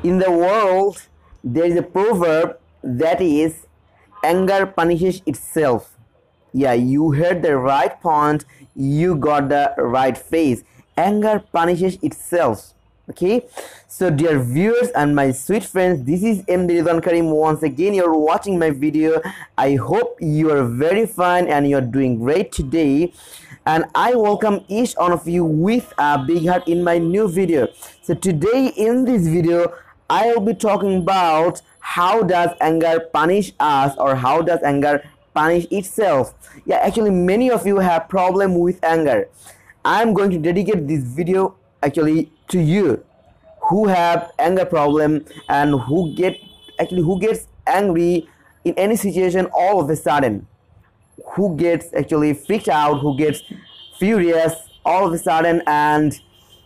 In the world, there is a proverb that is, anger punishes itself. Yeah, you heard the right point, you got the right phrase. Anger punishes itself. Okay, so dear viewers and my sweet friends, this is MD Ridwan Karim. Once again, you're watching my video. I hope you are very fine and you're doing great today, and I welcome each one of you with a big heart in my new video. So today in this video, I will be talking about how does anger punish us, or how does anger punish itself. Yeah, actually many of you have problem with anger. I'm going to dedicate this video actually to you who have anger problem and who gets angry in any situation all of a sudden, who gets actually freaked out, who gets furious all of a sudden, and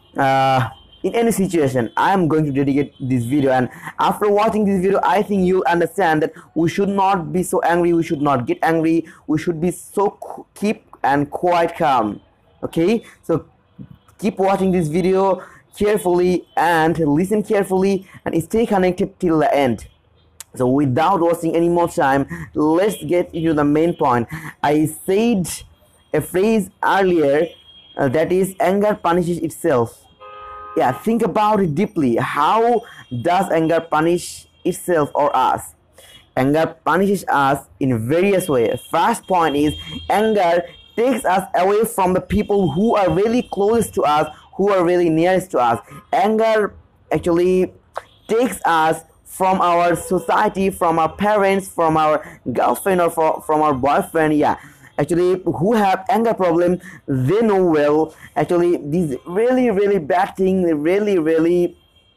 in any situation. I am going to dedicate this video, and after watching this video I think you'll understand that we should not be so angry, we should not get angry, we should be so keep and quite calm. Okay, so keep watching this video carefully and listen carefully and stay connected till the end. So without wasting any more time, let's get into the main point. I said a phrase earlier that is, anger punishes itself. Yeah, think about it deeply. How does anger punish itself or us? Anger punishes us in various ways. First point is, anger takes us away from the people who are really close to us, who are really nearest to us. Anger actually takes us from our society, from our parents, from our girlfriend, or from our boyfriend. Yeah, actually who have anger problem, they know well actually this really bad thing, really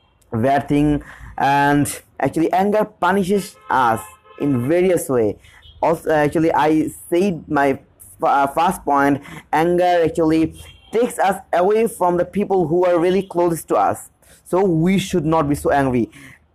bad thing. And actually anger punishes us in various way. Also actually I said my first point, anger actually takes us away from the people who are really close to us, so we should not be so angry.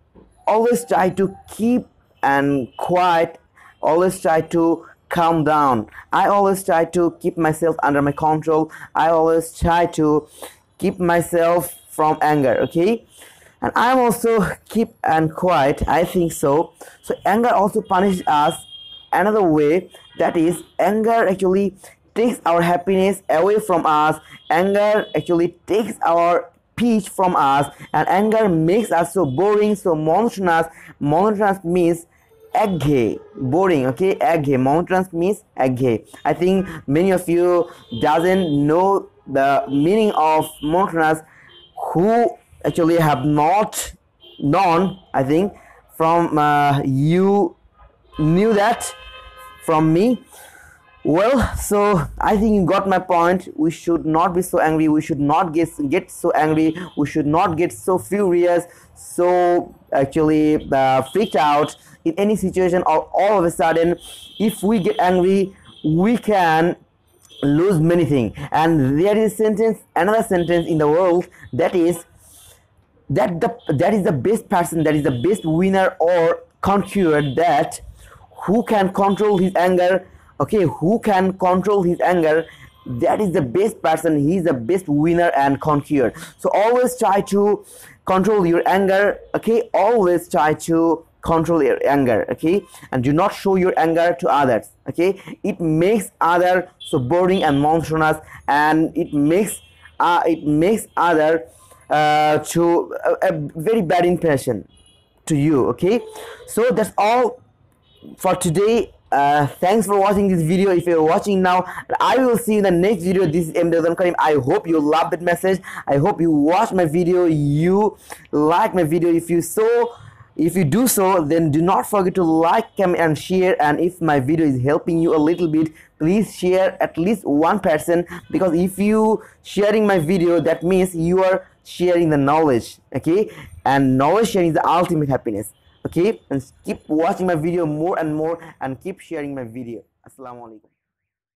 Always try to keep and quiet, always try to calm down. I always try to keep myself under my control. I always try to keep myself from anger. Okay, and I'm also keep and quiet, I think so. So anger also punishes us another way, that is, anger actually takes our happiness away from us. Anger actually takes our peace from us, and anger makes us so boring, so monotonous. Monotonous means egghead, boring. Okay, egghead, monotonous means egghead. I think many of you doesn't know the meaning of monotonous, who actually have not known. I think from you knew that from me. Well, so I think you got my point. We should not be so angry, we should not get so angry, we should not get so furious, so actually freaked out in any situation, or all of a sudden. If we get angry, we can lose many things. And there is another sentence in the world, that is that is the best person, that is the best winner or conqueror, that who can control his anger. Okay, who can control his anger, that is the best person, he is the best winner and conqueror. So always try to control your anger. Okay, always try to control your anger. Okay, and do not show your anger to others. Okay, it makes others so boring and monotonous, and it makes other to a very bad impression to you. Okay, so that's all for today. Thanks for watching this video. If you're watching now, I will see you in the next video. This is MD Ridwan Karim. I hope you love that message. I hope you watch my video, you like my video. If you do so, then do not forget to like, comment and share. And if my video is helping you a little bit, please share at least one person, because if you sharing my video, that means you are sharing the knowledge. Okay, and knowledge sharing is the ultimate happiness. Okay, and keep watching my video more and more, and keep sharing my video. Assalamu alaikum.